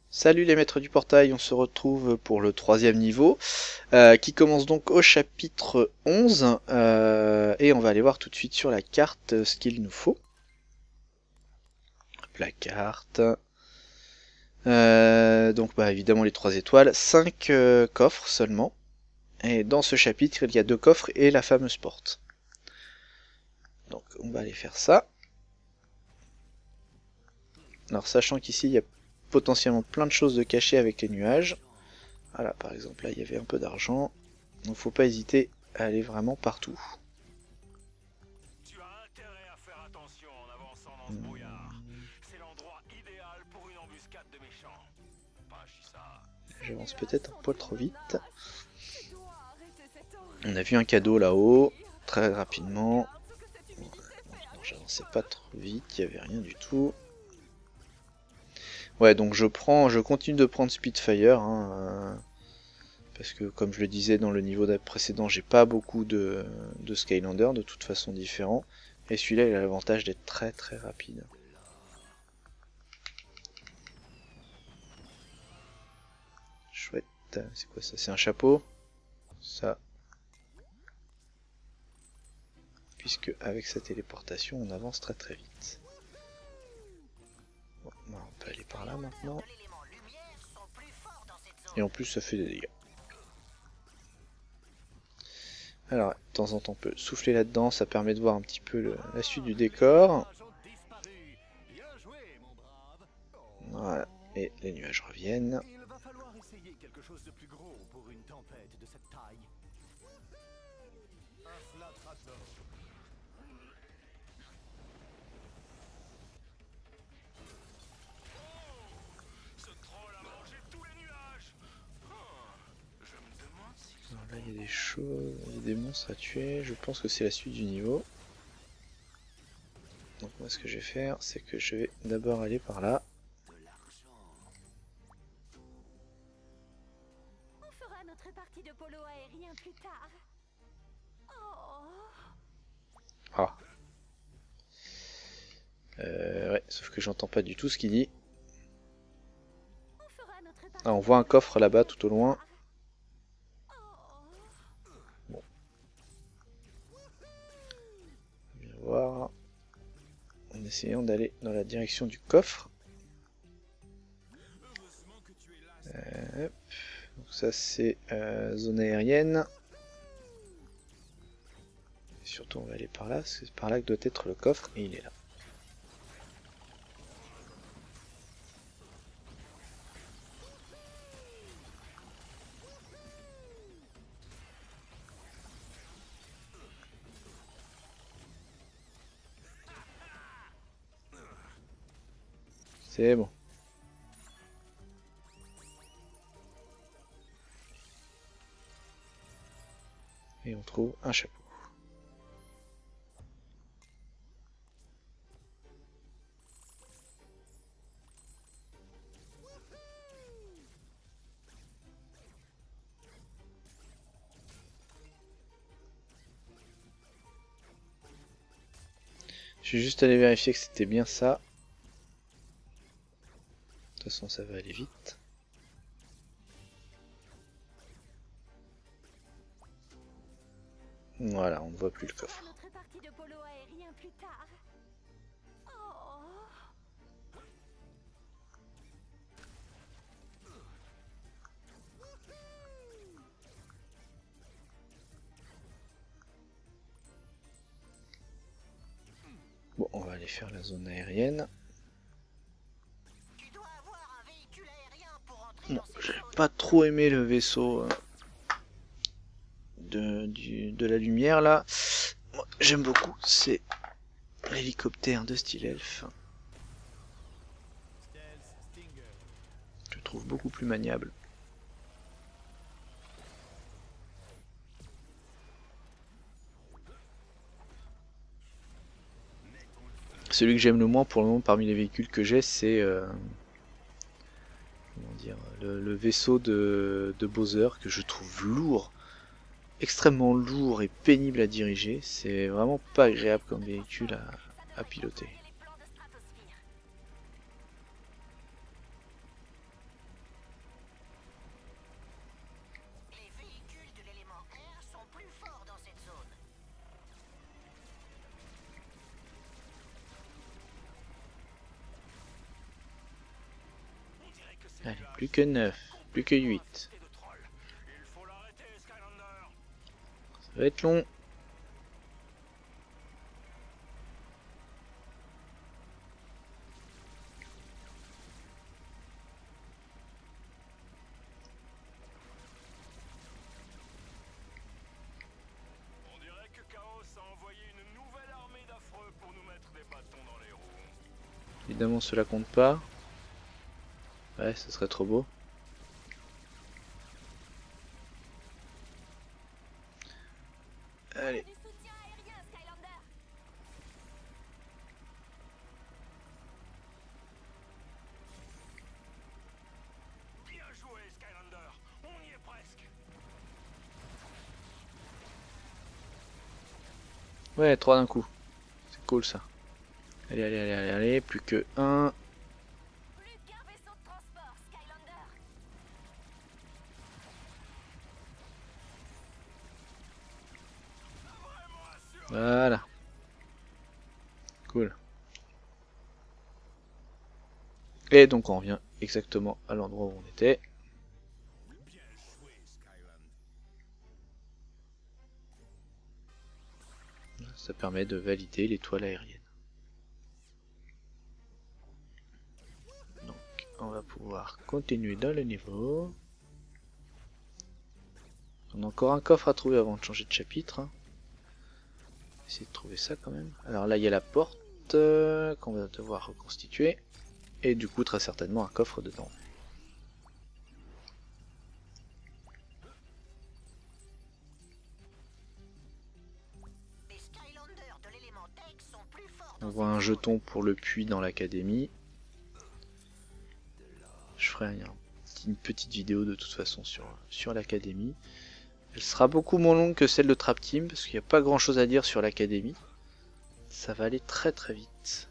Salut les maîtres du portail, on se retrouve pour le troisième niveau qui commence donc au chapitre 11 et on va aller voir tout de suite sur la carte ce qu'il nous faut. Hop, la carte. Donc bah évidemment les 3 étoiles, 5 coffres seulement. Et dans ce chapitre il y a 2 coffres et la fameuse porte. Donc on va aller faire ça. Alors sachant qu'ici il y a potentiellement plein de choses de cachées avec les nuages. Voilà, par exemple là il y avait un peu d'argent. Donc faut pas hésiter à aller vraiment partout. Tu as intérêt à faire attention en avançant dans ce brouillard. C'est l'endroit idéal pour une embuscade de méchants. Pas ça. J'avance peut-être un poil trop vite. On a vu un cadeau là-haut, très rapidement. Non, j'avançais pas trop vite, il n'y avait rien du tout. Ouais, donc je continue de prendre Spitfire, hein, parce que comme je le disais dans le niveau précédent, j'ai pas beaucoup de Skylander, de toute façon différents. Et celui-là, il a l'avantage d'être très très rapide. Chouette, c'est quoi ça? C'est un chapeau? Ça. Puisque avec sa téléportation, on avance très très vite. Bon, on peut aller par là maintenant. Et en plus, ça fait des dégâts. Alors, de temps en temps, on peut souffler là-dedans, ça permet de voir un petit peu la suite du décor. Voilà, et les nuages reviennent. Il va falloir essayer quelque chose de plus gros pour une tempête de cette taille. Un flatrator. Ce troll a mangé tous les nuages. Je me demande si... Alors là, il y a des choses, il y a des monstres à tuer. Je pense que c'est la suite du niveau. Donc moi, ce que je vais faire, c'est que je vais d'abord aller par là. On fera notre partie de polo aérien plus tard. Ah. Ouais, sauf que j'entends pas du tout ce qu'il dit. Ah, on voit un coffre là-bas tout au loin. Bon. On va voir. En essayant d'aller dans la direction du coffre. Donc ça c'est zone aérienne. Et surtout on va aller par là, parce que c'est par là que doit être le coffre, et il est là. C'est bon. Et on trouve un chapeau. Je suis juste allé vérifier que c'était bien ça. De toute façon ça va aller vite. Voilà, on ne voit plus le coffre. Notre partie de polo aérien plus tard. Bon, on va aller faire la zone aérienne. Bon, j'ai pas trop aimé le vaisseau de la lumière là. Moi, j'aime beaucoup, c'est l'hélicoptère de style elfe. Je le trouve beaucoup plus maniable. Celui que j'aime le moins pour le moment parmi les véhicules que j'ai, c'est comment dire, le vaisseau de Bowser, que je trouve lourd, extrêmement lourd et pénible à diriger. C'est vraiment pas agréable comme véhicule à piloter. Allez, plus que 9, plus que 8. Et de trolls. Il faut l'arrêter, Skylander. Ça va être long. On dirait que Chaos a envoyé une nouvelle armée d'affreux pour nous mettre des bâtons dans les roues. Évidemment, cela compte pas. Ouais, ce serait trop beau. Allez. Du soutien aérien, Skylander. Bien joué, Skylander. On y est presque. Ouais, 3 d'un coup. C'est cool ça. Allez, allez, allez, allez, allez. Plus que 1. Plus qu'un vaisseau de transport, Skylander. Voilà. Cool. Et donc on revient exactement à l'endroit où on était. Bien joué, Skylander. Ça permet de valider l'étoile aérienne. Donc on va pouvoir continuer dans le niveau. On a encore un coffre à trouver avant de changer de chapitre. Essayer de trouver ça quand même. Alors là il y a la porte qu'on va devoir reconstituer. Et du coup très certainement un coffre dedans. Les Skylanders de l'élément Tech sont plus forts On dans voit un jeton pour le puits dans l'académie. Je ferai une petite vidéo de toute façon sur l'académie. Elle sera beaucoup moins longue que celle de Trap Team parce qu'il n'y a pas grand chose à dire sur l'académie. Ça va aller très très vite.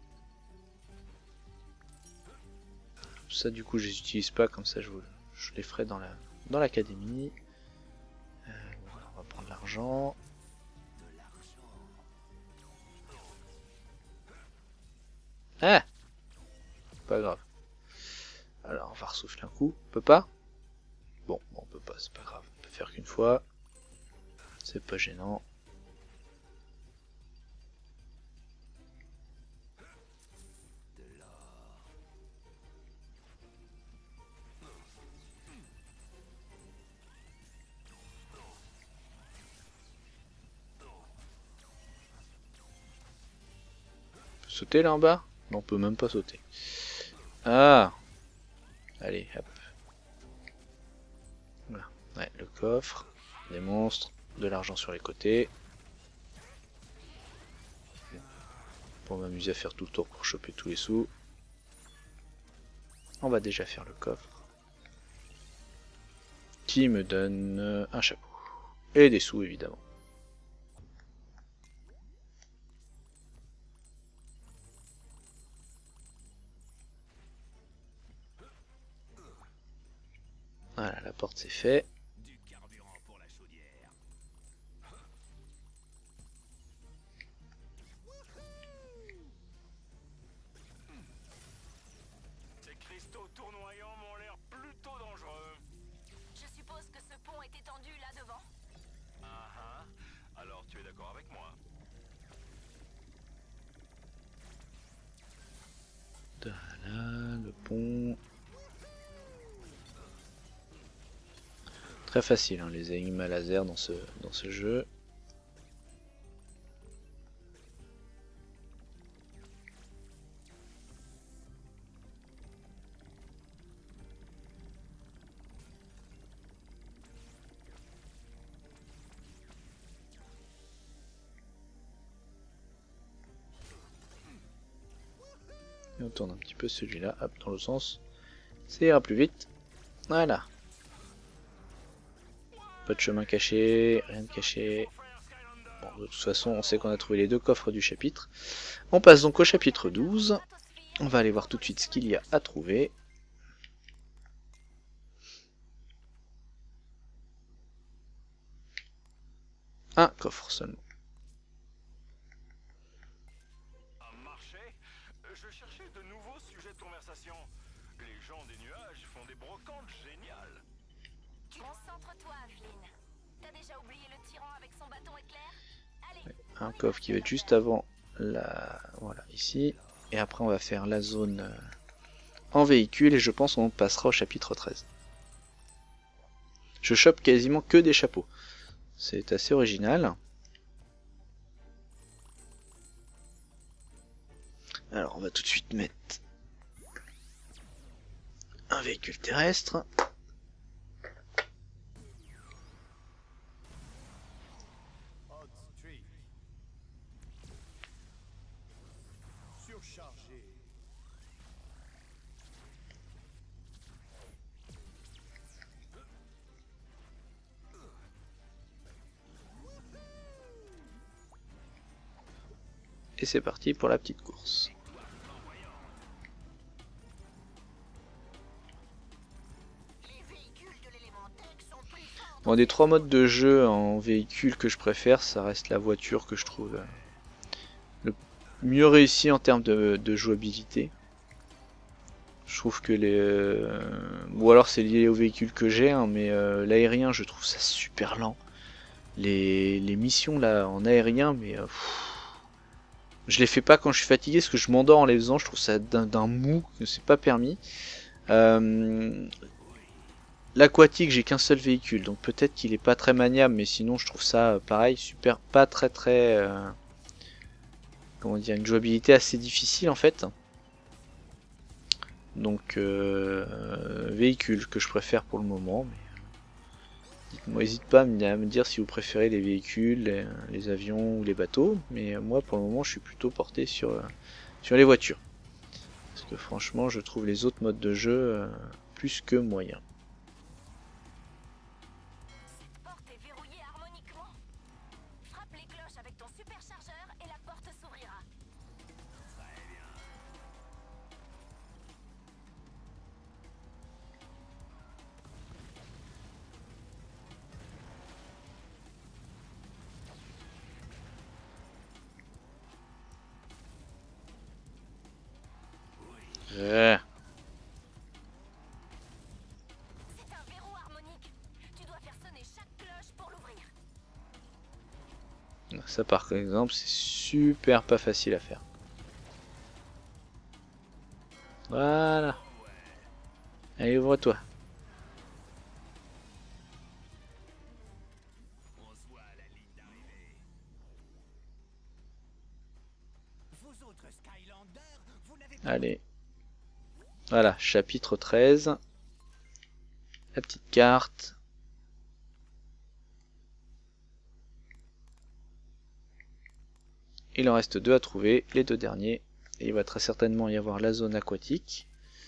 Ça du coup je les utilise pas, comme ça je les ferai dans l'académie. On va prendre l'argent. Ah, pas grave. Alors on va ressouffler un coup. On peut pas? Bon, on peut pas, c'est pas grave. On peut faire qu'une fois. C'est pas gênant. On peut sauter là en bas? Non, on peut même pas sauter. Ah! Allez, hop. Voilà. Ouais, le coffre, des monstres, de l'argent sur les côtés. Pour m'amuser à faire tout le tour pour choper tous les sous. On va déjà faire le coffre. Qui me donne un chapeau. Et des sous évidemment. Voilà, la porte c'est fait. Du carburant pour la chaudière. Ces cristaux tournoyants m'ont l'air plutôt dangereux. Je suppose que ce pont est étendu là devant. Ah ah. Alors tu es d'accord avec moi? Voilà, le pont. Très facile hein, les énigmes à laser dans ce jeu. Et on tourne un petit peu celui-là, hop, dans le sens. Ça ira plus vite. Voilà. Pas de chemin caché, rien de caché. Bon, de toute façon, on sait qu'on a trouvé les deux coffres du chapitre. On passe donc au chapitre 12. On va aller voir tout de suite ce qu'il y a à trouver. Un coffre seulement. Un marché? Je cherchais de nouveaux sujets de conversation. Les gens des nuages font des brocantes géniales. Concentre-toi, Flynn. T'as déjà oublié le tyran avec son bâton éclair? Allez, Un coffre qui va être juste avant la... Voilà, ici. Et après on va faire la zone en véhicule et je pense qu'on passera au chapitre 13. Je chope quasiment que des chapeaux. C'est assez original. Alors on va tout de suite mettre un véhicule terrestre. Surchargé. Et c'est parti pour la petite course. Les véhicules de l'élément tech sont plus forts. Bon, des trois modes de jeu en véhicule que je préfère, ça reste la voiture que je trouve le mieux réussi en termes de jouabilité. Je trouve que les... Ou alors c'est lié au véhicule que j'ai, hein, mais l'aérien je trouve ça super lent. Les missions là en aérien, mais... je les fais pas quand je suis fatigué, parce que je m'endors en les faisant, je trouve ça d'un mou, que c'est pas permis. L'aquatique, j'ai qu'un seul véhicule, donc peut-être qu'il est pas très maniable, mais sinon je trouve ça pareil, super, pas très... comment dire, une jouabilité assez difficile en fait. Donc véhicule que je préfère pour le moment. Dites-moi, n'hésite pas à me dire si vous préférez les véhicules, les avions ou les bateaux. Mais moi pour le moment je suis plutôt porté sur les voitures. Parce que franchement je trouve les autres modes de jeu plus que moyens. cette porte est verrouillée harmoniquement. Frappe les cloches avec ton superchargeur et la porte s'ouvrira. Euh, C'est un verrou harmonique. Tu dois faire sonner chaque cloche pour l'ouvrir. ça par exemple c'est super pas facile à faire. Voilà. Allez, ouvre-toi. Vous autres Skylanders, vous n'avez pas... Allez. Voilà, chapitre 13. La petite carte. Il en reste deux à trouver, les deux derniers. Et il va très certainement y avoir la zone aquatique.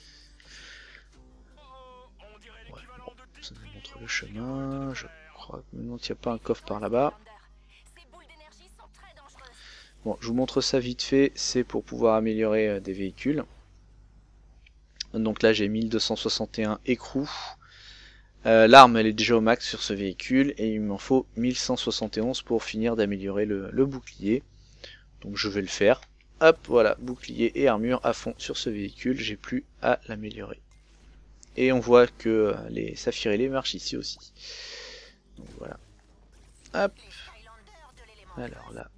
On dirait Ouais, l'équivalent bon, de 10 ça nous montre millions le de chemin. Je kilomètres de crois que maintenant il n'y a pas un coffre par là-bas. Ces boules d'énergie sont très dangereuses. Bon, je vous montre ça vite fait. C'est pour pouvoir améliorer des véhicules. Donc là j'ai 1261 écrous. L'arme elle est déjà au max sur ce véhicule. Et il m'en faut 1171 pour finir d'améliorer le bouclier. Donc je vais le faire. Hop, voilà, bouclier et armure à fond sur ce véhicule. J'ai plus à l'améliorer. Et on voit que les saphirs ailés marchent ici aussi. Donc voilà. Hop. Les Skylanders de l'élément Alors là.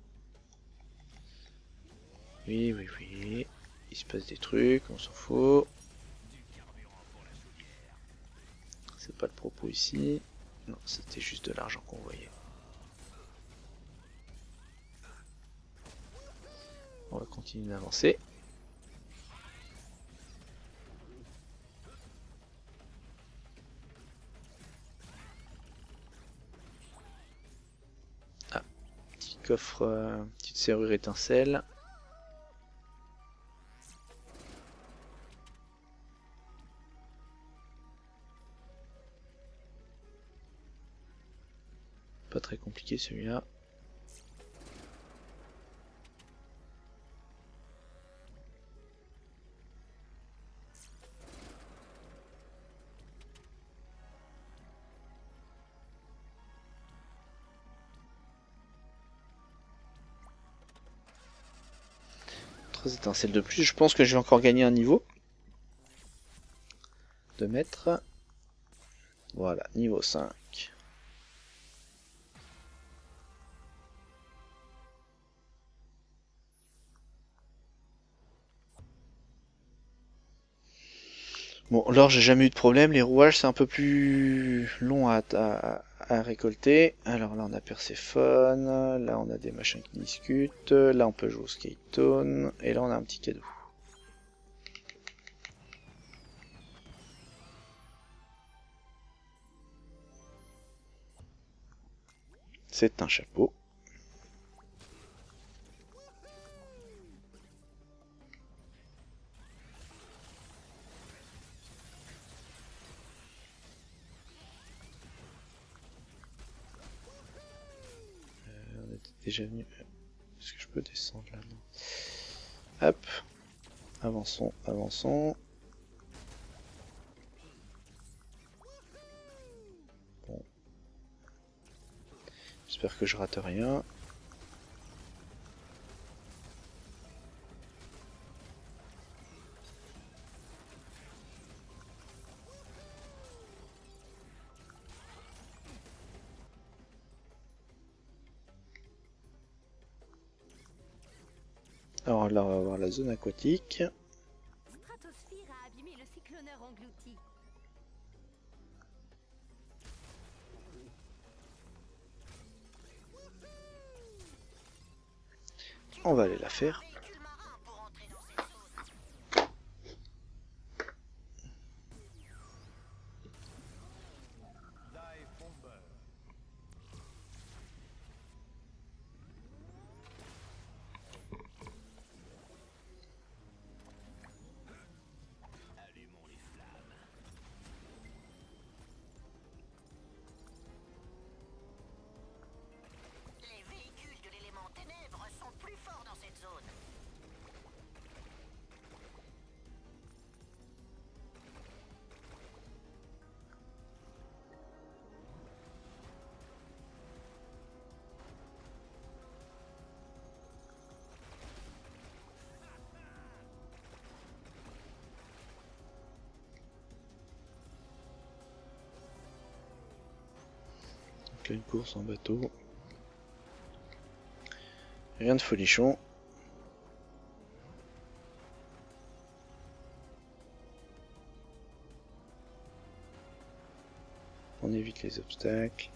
Oui. Il se passe des trucs, on s'en fout. C'est pas le propos ici. Non, c'était juste de l'argent qu'on voyait. On va continuer d'avancer. Ah, petit coffre, petite serrure étincelle. Pas très compliqué celui-là. Étincelles de plus, je pense que je vais encore gagner un niveau. 2 mètres. Voilà, niveau 5. Bon, l'or, j'ai jamais eu de problème. Les rouages, c'est un peu plus long à récolter. Alors là, on a Perséphone. Là, on a des machins qui discutent. Là, on peut jouer au Skate-Tone. Et là, on a un petit cadeau. C'est un chapeau. On était déjà venu. Est-ce que je peux descendre là? Non. Hop. Avançons, avançons. Bon. J'espère que je rate rien. Alors là, on va voir la zone aquatique. Stratosphere a abîmé le cycloneur englouti. On va aller la faire. Véhicule marin pour entrer dans cette zone. Dive bomber. Allumons les flammes. Les véhicules de l'élément ténèbres sont plus forts dans cette zone. Donc là, une course en bateau. Rien de folichon. On évite les obstacles.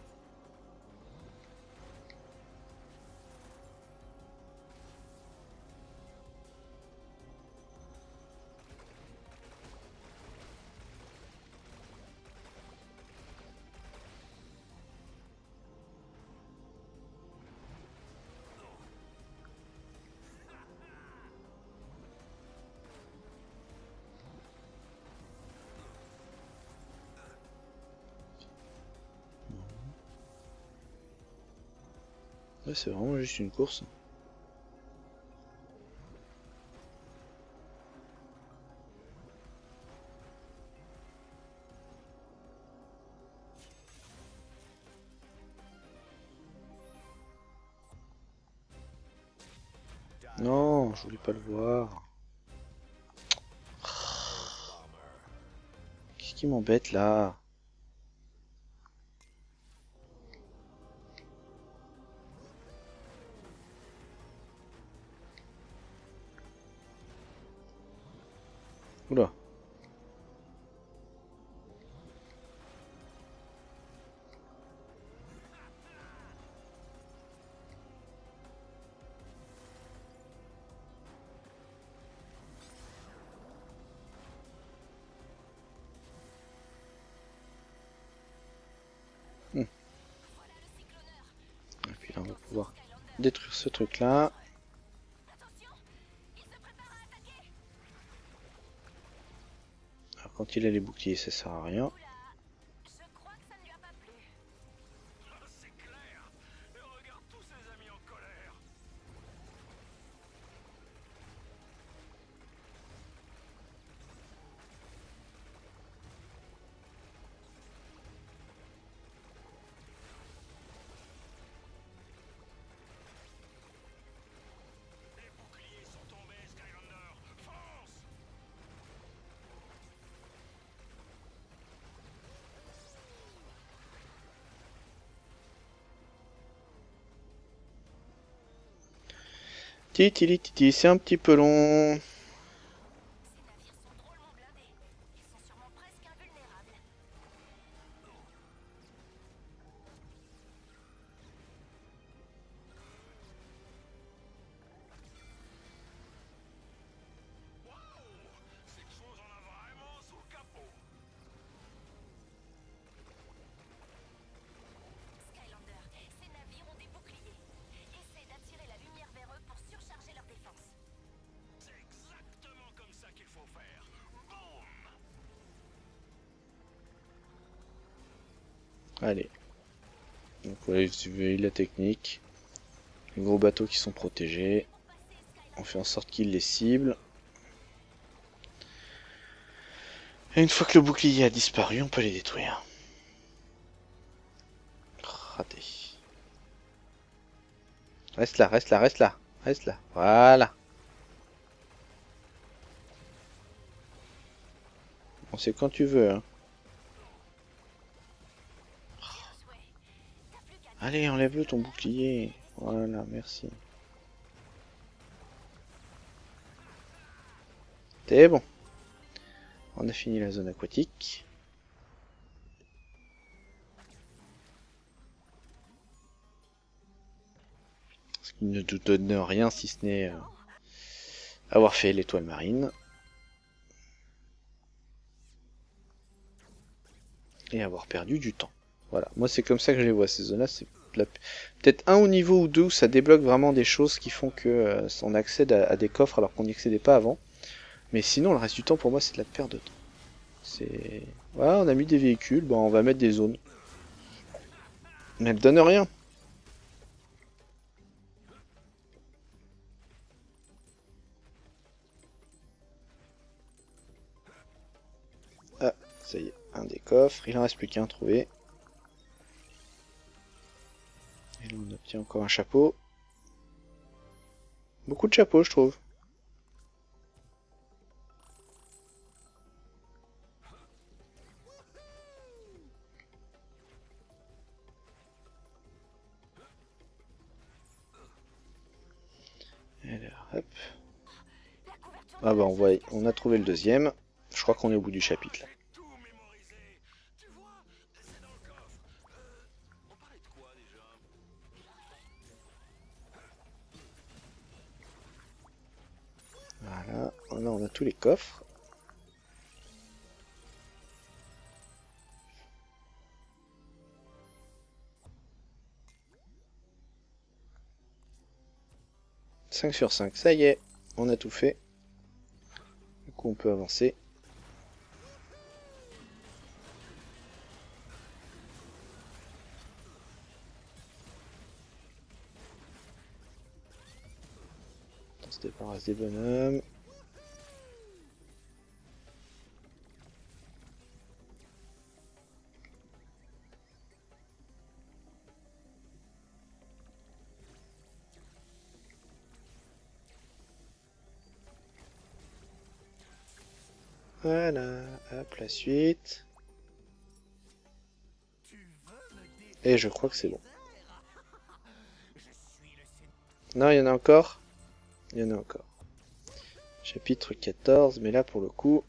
Ouais, c'est vraiment juste une course. Non, je voulais pas le voir. Qu'est-ce qui m'embête là? Oula. Voilà le cycloneur. Et puis là, on va pouvoir détruire ce truc là. Attention, il se prépare à attaquer. Alors quand il a les boucliers, ça sert à rien. Oula, je crois que ça ne lui a pas plu. Ah, c'est clair. Et regarde tous ses amis en colère. Les boucliers sont tombés, Skylander. Fonce! Titili titi, c'est un petit peu long. Ces navires sont drôlement blindés. Ils sont sûrement presque invulnérables. Cette chose en a vraiment sous le capot. Skylander, ces navires ont des boucliers. Essaie d'attirer la lumière vers eux pour surcharger leur défense. C'est exactement comme ça qu'il faut faire. Boum! Allez. Donc voilà, vous voyez la technique. Les gros bateaux qui sont protégés. On fait en sorte qu'ils les ciblent. Et une fois que le bouclier a disparu, on peut les détruire. Raté. Reste là, reste là, reste là. Reste là. Voilà. Bon, c'est quand tu veux, hein. Bien joué. T'as plus qu'à Allez, enlève-le ton bouclier. Voilà, merci. C'est bon. On a fini la zone aquatique. Ce qui ne nous donne rien si ce n'est avoir fait l'étoile marine. Et avoir perdu du temps. Voilà, moi c'est comme ça que je les vois ces zones-là. C'est peut-être un au niveau ou deux où ça débloque vraiment des choses qui font que on accède à des coffres alors qu'on n'y accédait pas avant. Mais sinon le reste du temps pour moi c'est de la perte de temps. C'est... Voilà, on a mis des véhicules, bon on va mettre des zones. Mais elles donnent rien. Ah, ça y est, un des coffres, il en reste plus qu'un trouvé. Et là on obtient encore un chapeau. Beaucoup de chapeaux je trouve. Alors, hop. la couverture. Ah bah on a trouvé le deuxième. Je crois qu'on est au bout du chapitre là. Tout mémorisé. Tu vois, c'est dans le coffre. On parlait de quoi déjà? Voilà, là on a tous les coffres. « 5 sur 5, ça y est, on a tout fait. Du coup on peut avancer. On se débarrasse des bonhommes. Voilà, hop, la suite. Et je crois que c'est bon. Non, il y en a encore. Il y en a encore. Chapitre 14, mais là pour le coup,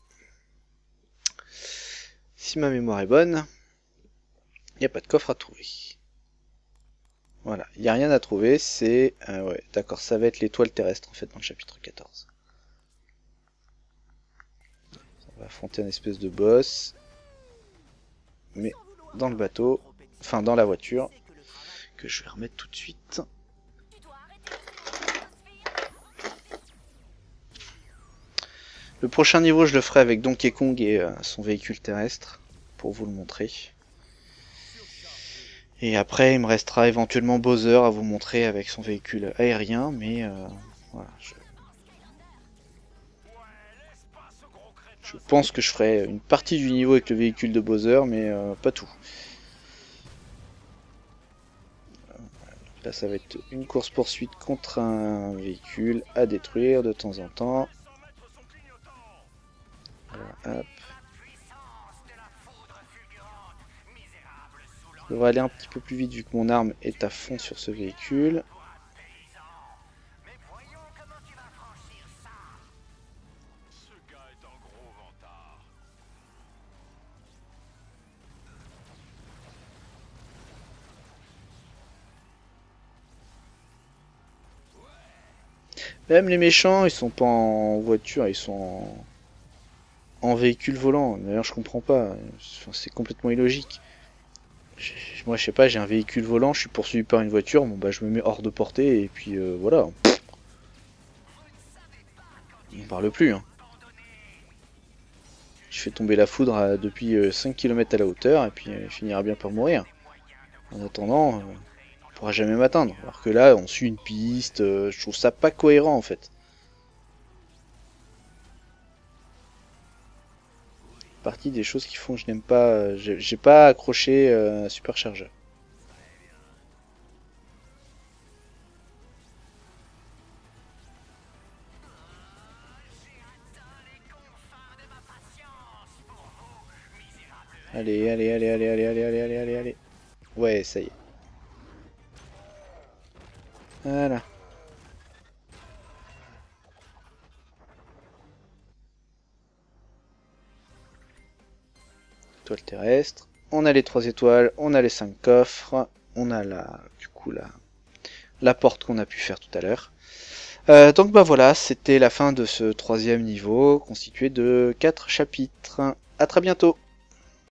si ma mémoire est bonne, il n'y a pas de coffre à trouver. Voilà, il n'y a rien à trouver, c'est... ouais, d'accord, ça va être l'étoile terrestre en fait dans le chapitre 14. On va affronter un espèce de boss, mais dans le bateau, enfin dans la voiture, que je vais remettre tout de suite. Tu dois arrêter de Le prochain niveau je le ferai avec Donkey Kong et son véhicule terrestre, pour vous le montrer. Et après il me restera éventuellement Bowser à vous montrer avec son véhicule aérien, mais voilà, je pense que je ferai une partie du niveau avec le véhicule de Bowser, mais pas tout. Là ça va être une course poursuite contre un véhicule à détruire de temps en temps. Voilà, hop. Je devrais aller un petit peu plus vite vu que mon arme est à fond sur ce véhicule. Même les méchants, ils sont pas en voiture, ils sont en véhicule volant. D'ailleurs, je comprends pas. Enfin, c'est complètement illogique. Moi, je sais pas, j'ai un véhicule volant, je suis poursuivi par une voiture, bon bah je me mets hors de portée et puis voilà. On parle plus, hein. Je fais tomber la foudre depuis 5 km à la hauteur et puis il finira bien par mourir. En attendant, on pourra jamais m'atteindre. Alors que là, on suit une piste, je trouve ça pas cohérent en fait. Partie des choses qui font que je n'aime pas, j'ai pas accroché un superchargeur. Allez, allez, allez, allez, allez, allez, allez, allez, allez, allez. Ouais, ça y est. Voilà. Étoile terrestre. On a les 3 étoiles, on a les 5 coffres, on a la porte qu'on a pu faire tout à l'heure. Donc bah voilà, c'était la fin de ce 3e niveau, constitué de 4 chapitres. À très bientôt.